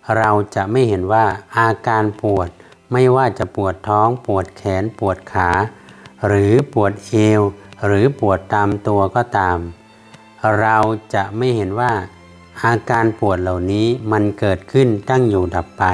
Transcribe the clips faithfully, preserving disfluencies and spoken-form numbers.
เราจะไม่เห็นว่าอาการปวดไม่ว่าจะปวดท้องปวดแขนปวดขาหรือปวดเอวหรือปวดตามตัวก็ตามเราจะไม่เห็นว่าอาการปวดเหล่านี้มันเกิดขึ้นตั้งอยู่ดับไป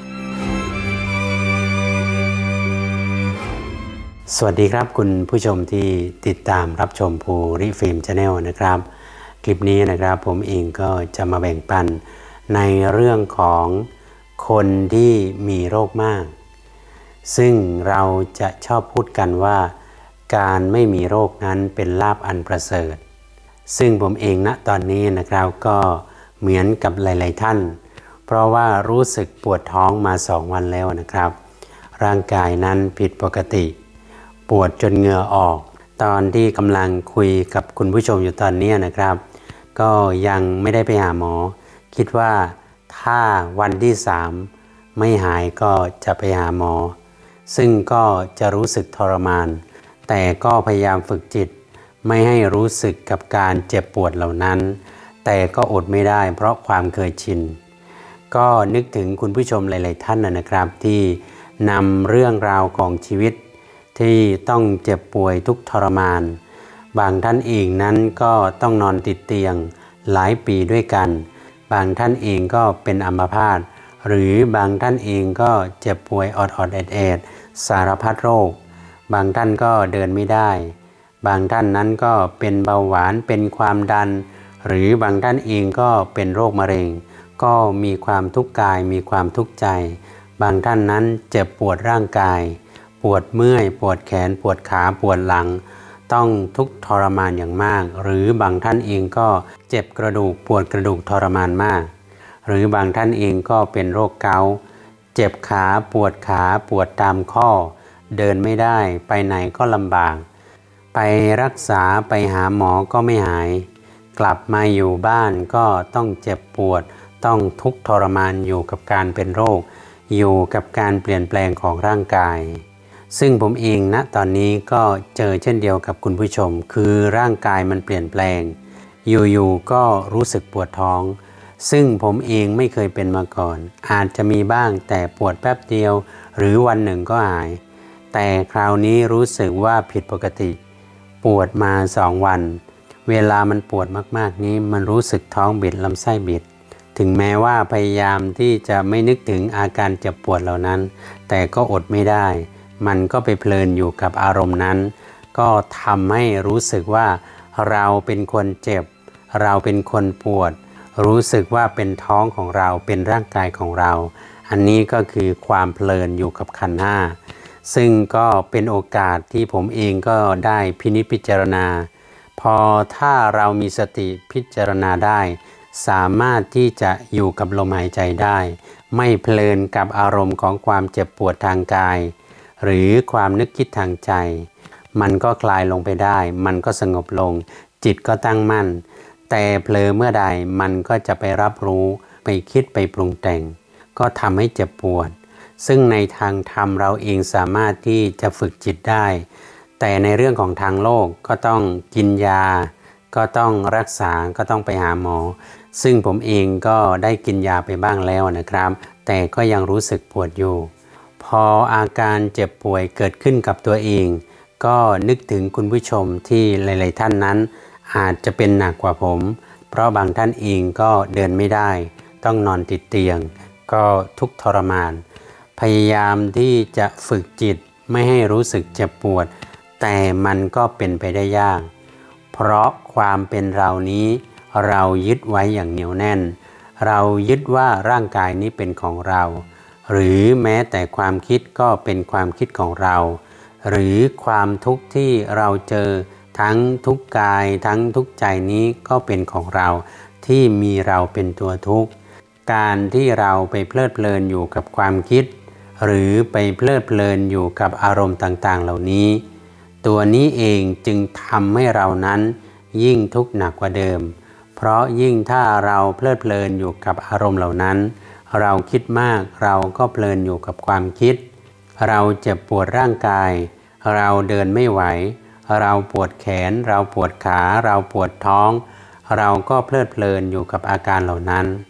สวัสดีครับคุณผู้ชมที่ติดตามรับชมภูริฟิล์ม Channel นะครับคลิปนี้นะครับผมเองก็จะมาแบ่งปันในเรื่องของคนที่มีโรคมากซึ่งเราจะชอบพูดกันว่าการไม่มีโรคนั้นเป็นลาภอันประเสริฐซึ่งผมเองณตอนนี้นะครับก็เหมือนกับหลายๆท่านเพราะว่ารู้สึกปวดท้องมาสองวันแล้วนะครับร่างกายนั้นผิดปกติปวดจนเหงื่อออกตอนที่กำลังคุยกับคุณผู้ชมอยู่ตอนนี้นะครับก็ยังไม่ได้ไปหาหมอคิดว่าถ้าวันที่สามไม่หายก็จะไปหาหมอซึ่งก็จะรู้สึกทรมานแต่ก็พยายามฝึกจิตไม่ให้รู้สึกกับการเจ็บปวดเหล่านั้นแต่ก็อดไม่ได้เพราะความเคยชินก็นึกถึงคุณผู้ชมหลายๆท่านนะครับที่นำเรื่องราวของชีวิตที่ต้องเจ็บป่วยทุกทรมานบางท่านเองนั้นก็ต้องนอนติดเตียงหลายปีด้วยกันบางท่านเองก็เป็นอัมพาตหรือบางท่านเองก็เจ็บป่วยออดๆแอดๆสารพัดโรคบางท่านก็เดินไม่ได้บางท่านนั้นก็เป็นเบาหวานเป็นความดันหรือบางท่านเองก็เป็นโรคมะเร็งก็มีความทุกข์กายมีความทุกข์ใจบางท่านนั้นเจ็บปวดร่างกายปวดเมื่อยปวดแขนปวดขาปวดหลังต้องทุกข์ทรมานอย่างมากหรือบางท่านเองก็เจ็บกระดูกปวดกระดูกทรมานมากหรือบางท่านเองก็เป็นโรคเกาต์เจ็บขาปวดขาปวดตามข้อเดินไม่ได้ไปไหนก็ลำบากไปรักษาไปหาหมอก็ไม่หายกลับมาอยู่บ้านก็ต้องเจ็บปวดต้องทุกข์ทรมานอยู่กับการเป็นโรคอยู่กับการเปลี่ยนแปลงของร่างกายซึ่งผมเองณตอนนี้ก็เจอเช่นเดียวกับคุณผู้ชมคือร่างกายมันเปลี่ยนแปลงอยู่ๆก็รู้สึกปวดท้องซึ่งผมเองไม่เคยเป็นมาก่อนอาจจะมีบ้างแต่ปวดแป๊บเดียวหรือวันหนึ่งก็หายแต่คราวนี้รู้สึกว่าผิดปกติปวดมาสองวันเวลามันปวดมากๆนี้มันรู้สึกท้องบิดลำไส้บิดถึงแม้ว่าพยายามที่จะไม่นึกถึงอาการเจ็บปวดเหล่านั้นแต่ก็อดไม่ได้มันก็ไปเพลินอยู่กับอารมณ์นั้นก็ทำให้รู้สึกว่าเราเป็นคนเจ็บเราเป็นคนปวดรู้สึกว่าเป็นท้องของเราเป็นร่างกายของเราอันนี้ก็คือความเพลินอยู่กับขันธ์ห้าซึ่งก็เป็นโอกาสที่ผมเองก็ได้พินิจพิจารณาพอถ้าเรามีสติพิจารณาได้สามารถที่จะอยู่กับลมหายใจได้ไม่เพลินกับอารมณ์ของความเจ็บปวดทางกายหรือความนึกคิดทางใจมันก็คลายลงไปได้มันก็สงบลงจิตก็ตั้งมั่นแต่เผลอเมื่อใดมันก็จะไปรับรู้ไปคิดไปปรุงแต่งก็ทำให้เจ็บปวดซึ่งในทางธรรมเราเองสามารถที่จะฝึกจิตได้แต่ในเรื่องของทางโลกก็ต้องกินยาก็ต้องรักษาก็ต้องไปหาหมอซึ่งผมเองก็ได้กินยาไปบ้างแล้วนะครับแต่ก็ยังรู้สึกปวดอยู่พออาการเจ็บป่วยเกิดขึ้นกับตัวเองก็นึกถึงคุณผู้ชมที่หลายๆท่านนั้นอาจจะเป็นหนักกว่าผมเพราะบางท่านเองก็เดินไม่ได้ต้องนอนติดเตียงก็ทุกข์ทรมานพยายามที่จะฝึกจิตไม่ให้รู้สึกเจ็บปวดแต่มันก็เป็นไปได้ยากเพราะความเป็นเรานี้เรายึดไว้อย่างเหนียวแน่นเรายึดว่าร่างกายนี้เป็นของเราหรือแม้แต่ความคิดก็เป็นความคิดของเราหรือความทุกข์ที่เราเจอทั้งทุกข์กายทั้งทุกข์ใจนี้ก็เป็นของเราที่มีเราเป็นตัวทุกข์การที่เราไปเพลิดเพลินอยู่กับความคิดหรือไปเพลิดเพลินอยู่กับอารมณ์ต่างๆเหล่านี้ตัวนี้เองจึงทำให้เรานั้นยิ่งทุกข์หนักกว่าเดิมเพราะยิ่งถ้าเราเพลิดเพลินอยู่กับอารมณ์เหล่านั้นเราคิดมากเราก็เพลินอยู่กับความคิดเราเจ็บปวดร่างกายเราเดินไม่ไหวเราปวดแขนเราปวดขาเราปวดท้องเราก็เพลิดเพลินอยู่กับอาการเหล่านั้น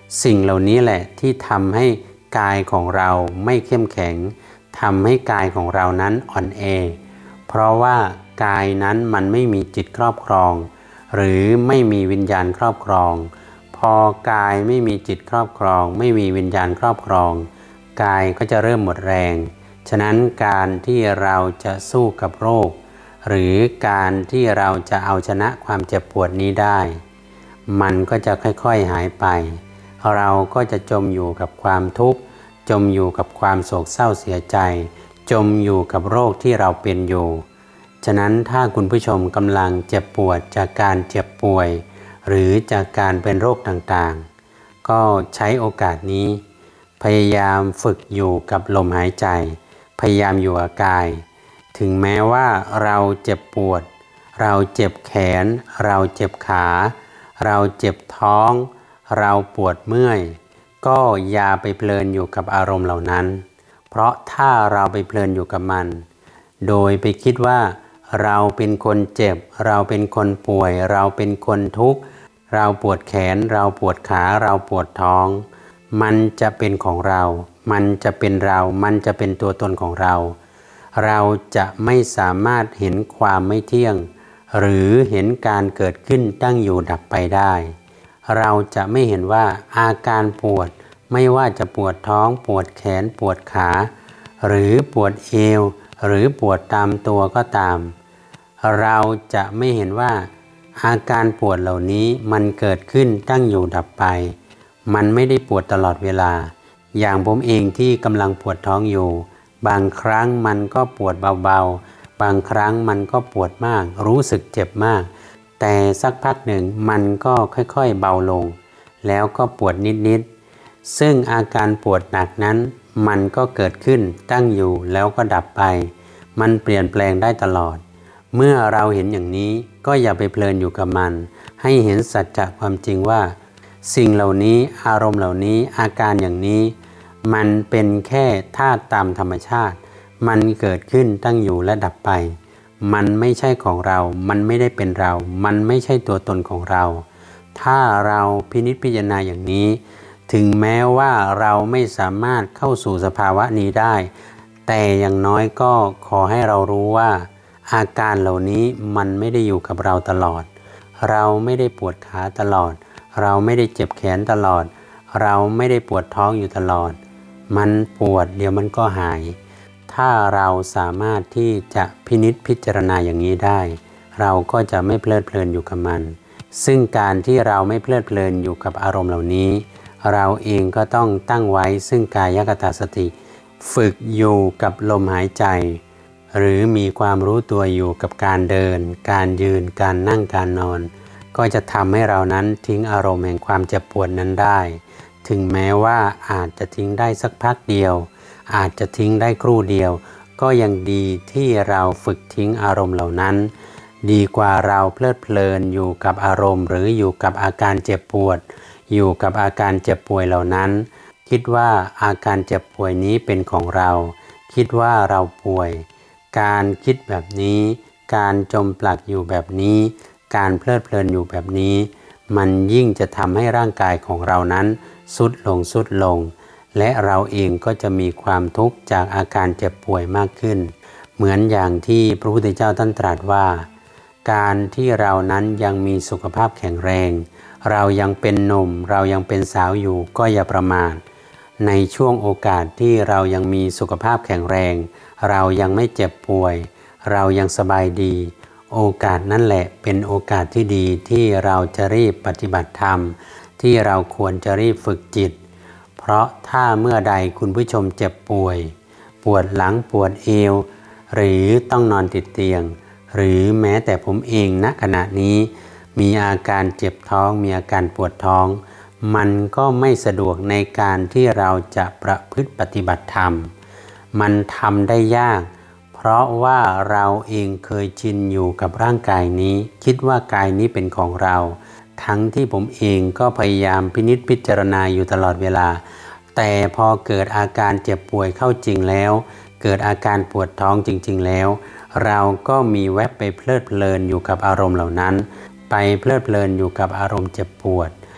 สิ่งเหล่านี้แหละที่ทำให้กายของเราไม่เข้มแข็งทำให้กายของเรานั้นอ่อนแอเพราะว่ากายนั้นมันไม่มีจิตครอบครองหรือไม่มีวิญญาณครอบครองพอกายไม่มีจิตครอบครองไม่มีวิญญาณครอบครองกายก็จะเริ่มหมดแรงฉะนั้นการที่เราจะสู้กับโรคหรือการที่เราจะเอาชนะความเจ็บปวดนี้ได้มันก็จะค่อยๆหายไปเราก็จะจมอยู่กับความทุกข์จมอยู่กับความโศกเศร้าเสียใจจมอยู่กับโรคที่เราเป็นอยู่ฉะนั้นถ้าคุณผู้ชมกำลังเจ็บปวดจากการเจ็บป่วยหรือจากการเป็นโรคต่างๆก็ใช้โอกาสนี้พยายามฝึกอยู่กับลมหายใจพยายามอยู่กับกายถึงแม้ว่าเราเจ็บปวดเราเจ็บแขนเราเจ็บขาเราเจ็บท้องเราปวดเมื่อยก็อย่าไปเพลินอยู่กับอารมณ์เหล่านั้นเพราะถ้าเราไปเพลินอยู่กับมันโดยไปคิดว่าเราเป็นคนเจ็บเราเป็นคนป่วยเราเป็นคนทุกข์เราปวดแขนเราปวดขาเราปวดท้องมันจะเป็นของเรามันจะเป็นเรามันจะเป็นตัวตนของเราเราจะไม่สามารถเห็นความไม่เที่ยงหรือเห็นการเกิดขึ้นตั้งอยู่ดับไปได้เราจะไม่เห็นว่าอาการปวดไม่ว่าจะปวดท้องปวดแขนปวดขาหรือปวดเอวหรือปวดตามตัวก็ตามเราจะไม่เห็นว่าอาการปวดเหล่านี้มันเกิดขึ้นตั้งอยู่ดับไปมันไม่ได้ปวดตลอดเวลาอย่างผมเองที่กำลังปวดท้องอยู่บางครั้งมันก็ปวดเบาๆบางครั้งมันก็ปวดมากรู้สึกเจ็บมากแต่สักพักหนึ่งมันก็ค่อยๆเบาลงแล้วก็ปวดนิดๆซึ่งอาการปวดหนักนั้นมันก็เกิดขึ้นตั้งอยู่แล้วก็ดับไปมันเปลี่ยนแปลงได้ตลอดเมื่อเราเห็นอย่างนี้ก็อย่าไปเพลินอยู่กับมันให้เห็นสัจจะความจริงว่าสิ่งเหล่านี้อารมณ์เหล่านี้อาการอย่างนี้มันเป็นแค่ธาตุตามธรรมชาติมันเกิดขึ้นตั้งอยู่และดับไปมันไม่ใช่ของเรามันไม่ได้เป็นเรามันไม่ใช่ตัวตนของเราถ้าเราพินิจพิจารณาอย่างนี้ถึงแม้ว่าเราไม่สามารถเข้าสู่สภาวะนี้ได้แต่อย่างน้อยก็ขอให้เรารู้ว่าอาการเหล่านี้มันไม่ได้อยู่กับเราตลอดเราไม่ได้ปวดขาตลอดเราไม่ได้เจ็บแขนตลอดเราไม่ได้ปวดท้องอยู่ตลอดมันปวดเดี๋ยวมันก็หายถ้าเราสามารถที่จะพินิจพิจารณาอย่างนี้ได้เราก็จะไม่เพลิดเพลินอยู่กับมันซึ่งการที่เราไม่เพลิดเพลินอยู่กับอารมณ์เหล่านี้เราเองก็ต้องตั้งไว้ซึ่งกายคตาสติฝึกอยู่กับลมหายใจหรือมีความรู้ตัวอยู่กับการเดินการยืนการนั่งการนอนก็จะทำให้เรานั้นทิ้งอารมณ์แห่งความเจ็บปวดนั้นได้ถึงแม้ว่าอาจจะทิ้งได้สักพักเดียวอาจจะทิ้งได้ครู่เดียวก็ยังดีที่เราฝึกทิ้งอารมณ์เหล่านั้นดีกว่าเราเพลิดเพลินอยู่กับอารมณ์หรืออยู่กับอาการเจ็บปวดอยู่กับอาการเจ็บป่วยเหล่านั้นคิดว่าอาการเจ็บป่วยนี้เป็นของเราคิดว่าเราป่วยการคิดแบบนี้การจมปลักอยู่แบบนี้การเพลิดเพลินอยู่แบบนี้มันยิ่งจะทำให้ร่างกายของเรานั้นทรุดลงทรุดลงและเราเองก็จะมีความทุกข์จากอาการเจ็บป่วยมากขึ้นเหมือนอย่างที่พระพุทธเจ้าท่านตรัสว่าการที่เรานั้นยังมีสุขภาพแข็งแรงเรายังเป็นหนุ่มเรายังเป็นสาวอยู่ก็อย่าประมาทในช่วงโอกาสที่เรายังมีสุขภาพแข็งแรงเรายังไม่เจ็บป่วยเรายังสบายดีโอกาสนั่นแหละเป็นโอกาสที่ดีที่เราจะรีบปฏิบัติธรรมที่เราควรจะรีบฝึกจิตเพราะถ้าเมื่อใดคุณผู้ชมเจ็บป่วยปวดหลังปวดเอวหรือต้องนอนติดเตียงหรือแม้แต่ผมเองณขณะนี้มีอาการเจ็บท้องมีอาการปวดท้องมันก็ไม่สะดวกในการที่เราจะประพฤติปฏิบัติธรรมมันทำได้ยากเพราะว่าเราเองเคยชินอยู่กับร่างกายนี้คิดว่ากายนี้เป็นของเราทั้งที่ผมเองก็พยายามพินิจพิจารณาอยู่ตลอดเวลาแต่พอเกิดอาการเจ็บป่วยเข้าจริงแล้วเกิดอาการปวดท้องจริงๆแล้วเราก็มีแวบไปเพลิดเพลินอยู่กับอารมณ์เหล่านั้นไปเพลิดเพลินอยู่กับอารมณ์เจ็บปวด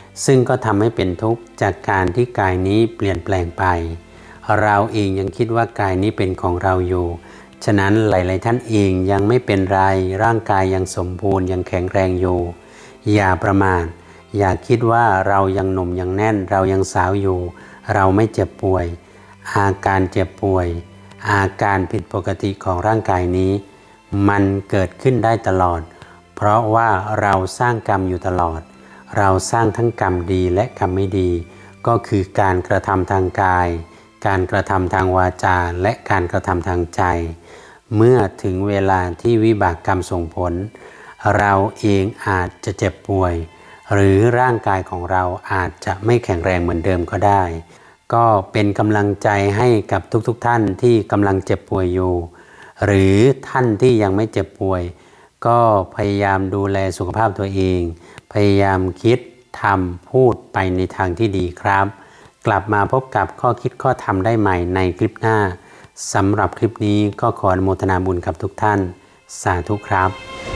ซึ่งก็ทำให้เป็นทุกข์จากการที่กายนี้เปลี่ยนแปลงไปเราเองยังคิดว่ากายนี้เป็นของเราอยู่ฉะนั้นหลายๆท่านเองยังไม่เป็นไรร่างกายยังสมบูรณ์ยังแข็งแรงอยู่อย่าประมาทอย่าคิดว่าเรายังหนุ่มยังแน่นเรายังสาวอยู่เราไม่เจ็บป่วยอาการเจ็บป่วยอาการผิดปกติของร่างกายนี้มันเกิดขึ้นได้ตลอดเพราะว่าเราสร้างกรรมอยู่ตลอดเราสร้างทั้งกรรมดีและกรรมไม่ดีก็คือการกระทำทางกายการกระทำทางวาจาและการกระทำทางใจเมื่อถึงเวลาที่วิบากกรรมส่งผลเราเองอาจจะเจ็บป่วยหรือร่างกายของเราอาจจะไม่แข็งแรงเหมือนเดิมก็ได้ก็เป็นกำลังใจให้กับทุกๆท่านที่กำลังเจ็บป่วยอยู่หรือท่านที่ยังไม่เจ็บป่วยก็พยายามดูแลสุขภาพตัวเองพยายามคิดทำพูดไปในทางที่ดีครับกลับมาพบกับข้อคิดข้อทำได้ใหม่ในคลิปหน้าสำหรับคลิปนี้ก็ขออนุโมทนาบุญกับทุกท่านสาธุครับ